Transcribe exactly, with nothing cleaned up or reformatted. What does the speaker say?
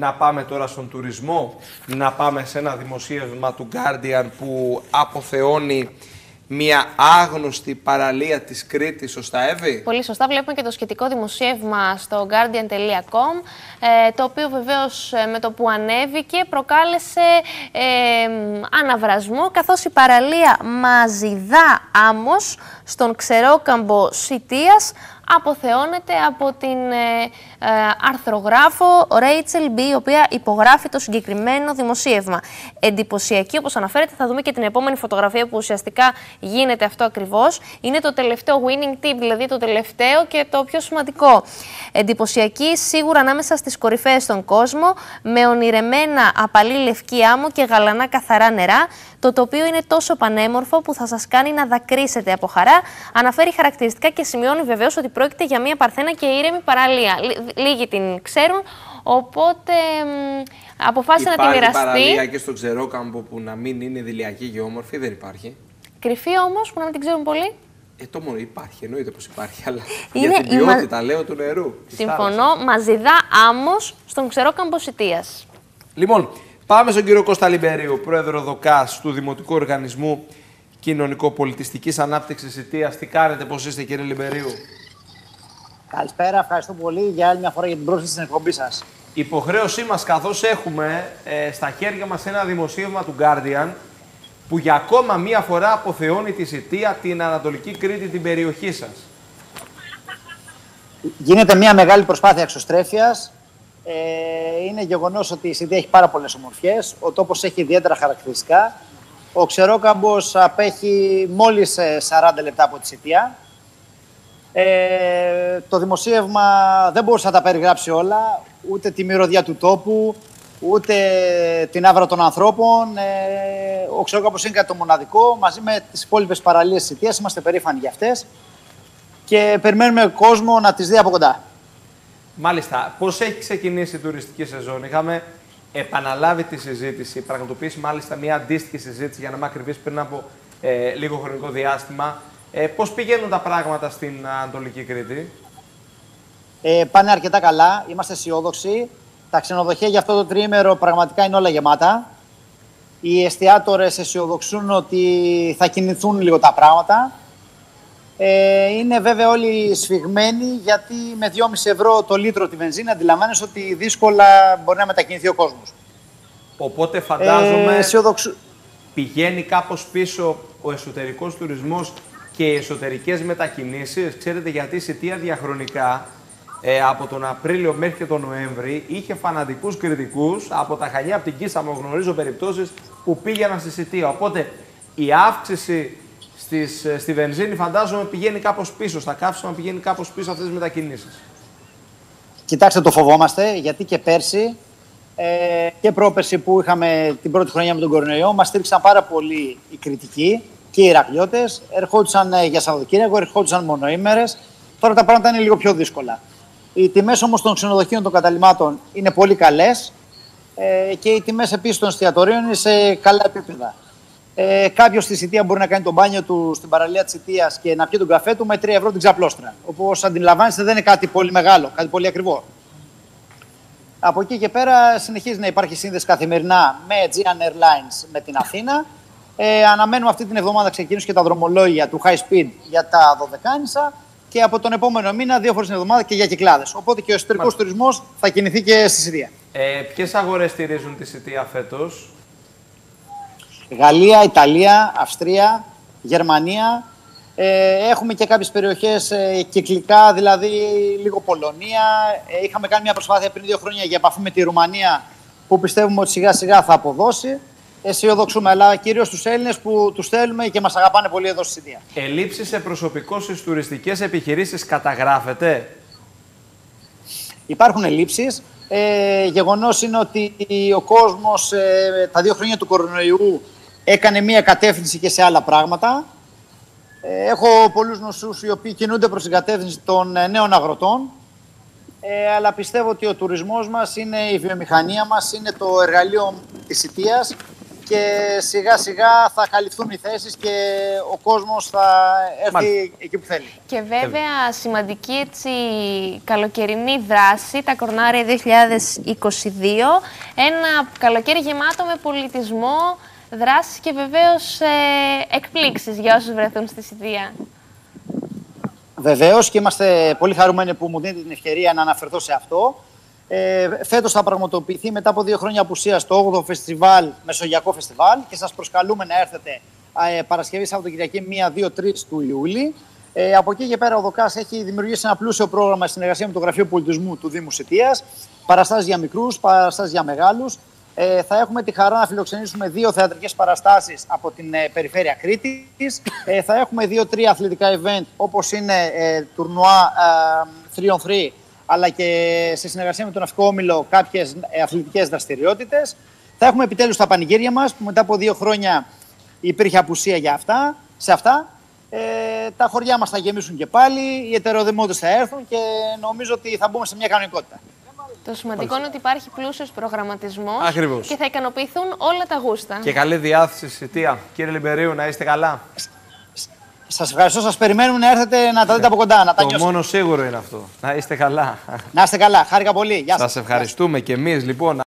να πάμε τώρα στον τουρισμό, να πάμε σε ένα δημοσίευμα του Guardian που αποθεώνει μια άγνωστη παραλία της Κρήτης, σωστά Εύη? Πολύ σωστά. Βλέπουμε και το σχετικό δημοσίευμα στο guardian τελεία com, το οποίο βεβαίως με το που ανέβηκε προκάλεσε ε, αναβρασμό, καθώς η παραλία Μαζιδά Άμμος στον ξερόκαμπο Σιτίας αποθεώνεται από την ε, ε, αρθρογράφο Rachel B, η οποία υπογράφει το συγκεκριμένο δημοσίευμα. Εντυπωσιακή, όπως αναφέρεται, θα δούμε και την επόμενη φωτογραφία που ουσιαστικά γίνεται αυτό ακριβώς. Είναι το τελευταίο winning tip, δηλαδή το τελευταίο και το πιο σημαντικό. Εντυπωσιακή, σίγουρα ανάμεσα στις κορυφαίες στον κόσμο, με ονειρεμένα απαλή λευκή άμμο και γαλανά καθαρά νερά. Το τοπίο είναι τόσο πανέμορφο που θα σας κάνει να δακρύσετε από χαρά. Αναφέρει χαρακτηριστικά και σημειώνει βεβαίως ότι πρόκειται για μια παρθένα και ήρεμη παραλία. Λίγοι την ξέρουν, οπότε μ, αποφάσισε να τη μοιραστεί. Υπάρχει παραλία και στο ξερόκαμπο που να μην είναι ηλιακή και όμορφη? Δεν υπάρχει. Κρυφή όμως, που να μην την ξέρουν πολύ. Ε, το μόνο υπάρχει, εννοείται πως υπάρχει, αλλά είναι για την ποιότητα, μα... λέω, του νερού. Συμφωνώ, Μαζιδά Άμμος στον ξερόκαμπο Σιτίας. Λοιπόν, πάμε στον κύριο Κώστα Λιμπερίου, πρόεδρο ΔΟΚΑΣ του Δημοτικού Οργανισμού Κοινωνικοπολιτιστικής Ανάπτυξης Σιτίας. Τι κάνετε, πώς είστε, κύριε Λιμπερίου? Καλησπέρα, ευχαριστώ πολύ για άλλη μια φορά για την πρόσκληση στην εκπομπή σας. Υποχρέωσή μας, καθώς έχουμε ε, στα χέρια μας ένα δημοσίευμα του Guardian που για ακόμα μία φορά αποθεώνει τη Σιτία, την Ανατολική Κρήτη, την περιοχή σας. Γίνεται μια μεγάλη προσπάθεια εξωστρέφειας. Ε, είναι γεγονός ότι η Σιτία έχει πάρα πολλές ομορφιές. Ο τόπος έχει ιδιαίτερα χαρακτηριστικά. Ο ξερόκαμπος απέχει μόλις σαράντα λεπτά από τη Σιτία. Ε, το δημοσίευμα δεν μπορούσε να τα περιγράψει όλα, ούτε τη μυρωδιά του τόπου, ούτε την άβρα των ανθρώπων. Ε, ο ξερόκαμπος είναι κάτι το μοναδικό. Μαζί με τις υπόλοιπες παραλίες της Σιτίας είμαστε περήφανοι για αυτές και περιμένουμε κόσμο να τις δει από κοντά. Μάλιστα. Πώς έχει ξεκινήσει η τουριστική σεζόν? Είχαμε επαναλάβει τη συζήτηση, πραγματοποιήσει μάλιστα μια αντίστοιχη συζήτηση, για να είμαι ακριβής, πριν από ε, λίγο χρονικό διάστημα. Ε, πώς πηγαίνουν τα πράγματα στην Ανατολική Κρήτη? Ε, πάνε αρκετά καλά, είμαστε αισιόδοξοι. Τα ξενοδοχεία για αυτό το τριήμερο πραγματικά είναι όλα γεμάτα. Οι εστιατόρες αισιοδοξούν ότι θα κινηθούν λίγο τα πράγματα. Ε, είναι βέβαια όλοι σφιγμένοι, γιατί με δυόμισι ευρώ το λίτρο τη βενζίνα αντιλαμβάνεσαι ότι δύσκολα μπορεί να μετακινηθεί ο κόσμος. Οπότε φαντάζομαι ε, αισιοδοξου... πηγαίνει κάπως πίσω ο εσωτερικός τουρισμός και οι εσωτερικές μετακινήσεις. Ξέρετε, γιατί η Σιτία διαχρονικά ε, από τον Απρίλιο μέχρι και τον Νοέμβρη είχε φανατικούς κριτικούς από τα Χανιά, από την Κίσαμο, γνωρίζω περιπτώσεις που πήγαιναν στη Σιτία. Οπότε η αύξηση στις, στη βενζίνη φαντάζομαι πηγαίνει κάπως πίσω, στα καύσιμα πηγαίνει κάπως πίσω αυτές τις μετακινήσεις. Κοιτάξτε, το φοβόμαστε, γιατί και πέρσι ε, και πρόπερσι που είχαμε την πρώτη χρονιά με τον κορονοϊό, μας στήριξαν πάρα πολύ οι κριτικοί και οι Ηρακλειώτες. Ερχόντουσαν ε, για Σαββατοκύριακο, ερχόντουσαν μονοήμερες. Τώρα τα πράγματα είναι λίγο πιο δύσκολα. Οι τιμές όμως των ξενοδοχείων των καταλυμάτων είναι πολύ καλές ε, και οι τιμές επίσης των εστιατορίων είναι σε καλά επίπεδα. Ε, Κάποιος στη Σιτία μπορεί να κάνει το μπάνιο του στην παραλία της Σιτίας και να πιει τον καφέ του με τρία ευρώ την ξαπλώστρα. Όπως αντιλαμβάνεστε, δεν είναι κάτι πολύ μεγάλο, κάτι πολύ ακριβό. Από εκεί και πέρα συνεχίζει να υπάρχει σύνδεση καθημερινά με Aegean Airlines με την Αθήνα. Ε, αναμένουμε αυτή την εβδομάδα ξεκινήσουν και τα δρομολόγια του High Speed για τα Δωδεκάνησα και από τον επόμενο μήνα δύο φορές την εβδομάδα και για Κυκλάδες. Οπότε και ο εσωτερικός τουρισμός θα κινηθεί και στη Σιτία. Ε, ποιες αγορές στηρίζουν τη Σιτία φέτος? Γαλλία, Ιταλία, Αυστρία, Γερμανία. Ε, έχουμε και κάποιες περιοχές ε, κυκλικά, δηλαδή λίγο Πολωνία. Ε, είχαμε κάνει μια προσπάθεια πριν δύο χρόνια για επαφή με τη Ρουμανία, που πιστεύουμε ότι σιγά σιγά θα αποδώσει. Αισιοδοξούμε, αλλά κυρίως τους Έλληνες που τους θέλουμε και μας αγαπάνε πολύ εδώ στη Σιτία. Ελλείψεις σε προσωπικό στις τουριστικές επιχειρήσεις καταγράφεται? Υπάρχουν ελλείψεις. Ε, γεγονός είναι ότι ο κόσμος ε, τα δύο χρόνια του κορονοϊού έκανε μία κατεύθυνση και σε άλλα πράγματα. Ε, έχω πολλούς γνωστούς οι οποίοι κινούνται προς την κατεύθυνση των ε, νέων αγροτών. Ε, αλλά πιστεύω ότι ο τουρισμός μας είναι η βιομηχανία μας, είναι το εργαλείο της Σιτίας και σιγά σιγά θα καλυφθούν οι θέσεις και ο κόσμος θα έρθει Μάλιστα. εκεί που θέλει. Και βέβαια σημαντική έτσι, καλοκαιρινή δράση, τα Κορνάρια δύο χιλιάδες είκοσι δύο, ένα καλοκαίρι γεμάτο με πολιτισμό, δράσεις και βεβαίως ε, εκπλήξεις για όσους βρεθούν στη Σιτία. Βεβαίως και είμαστε πολύ χαρούμενοι που μου δίνετε την ευκαιρία να αναφερθώ σε αυτό. Ε, φέτος θα πραγματοποιηθεί μετά από δύο χρόνια απουσίας το όγδοο φεστιβάλ, Μεσογειακό Φεστιβάλ, και σας προσκαλούμε να έρθετε ε, Παρασκευή, Σαββατοκυριακή μία, δύο, τρεις του Ιούλη. Ε, από εκεί και πέρα ο ΔΟΚΑΣ έχει δημιουργήσει ένα πλούσιο πρόγραμμα στη συνεργασία με το Γραφείο Πολιτισμού του Δήμου Σιτίας. Παραστάσεις για μικρούς, παραστάσεις για μεγάλους. Ε, θα έχουμε τη χαρά να φιλοξενήσουμε δύο θεατρικές παραστάσεις από την ε, περιφέρεια Κρήτης. Ε, θα έχουμε δύο-τρία αθλητικά event, όπως είναι ε, τουρνουά τρία on τρία, αλλά και σε συνεργασία με τον Ναυτικό Όμιλο κάποιες ε, αθλητικές δραστηριότητες. Θα έχουμε επιτέλους τα πανηγύρια μας, που μετά από δύο χρόνια υπήρχε απουσία για αυτά, σε αυτά. Ε, τα χωριά μας θα γεμίσουν και πάλι, οι ετεροδημότες θα έρθουν και νομίζω ότι θα μπούμε σε μια κανονικότητα. Το σημαντικό είναι ότι υπάρχει πλούσιος προγραμματισμός. Ακριβώς. Και θα ικανοποιηθούν όλα τα γούστα. Και καλή διάθεση στη Σιτία. Κύριε Λιμπερίου, να είστε καλά. Σας ευχαριστώ, σας περιμένουμε να έρθετε να τα δείτε από κοντά, να τα Το νιώσετε. μόνο σίγουρο είναι αυτό. Να είστε καλά. Να είστε καλά, χάρηκα πολύ. Γεια σας. Σας ευχαριστούμε και εμείς λοιπόν.